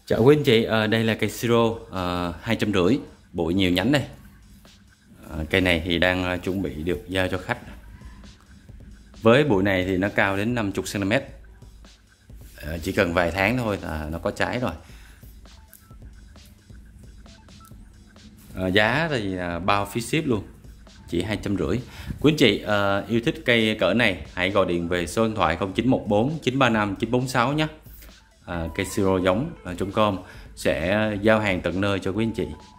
Chào quý anh chị, đây là cây siro 250, bụi nhiều nhánh đây. Cây này thì đang chuẩn bị được giao cho khách. Với bụi này thì nó cao đến 50 cm. Chỉ cần vài tháng thôi là nó có trái rồi. Giá thì bao phí ship luôn, chỉ 250. Quý anh chị yêu thích cây cỡ này hãy gọi điện về số điện thoại 0914 935 946 nhé. Cây siro giống.com sẽ giao hàng tận nơi cho quý anh chị.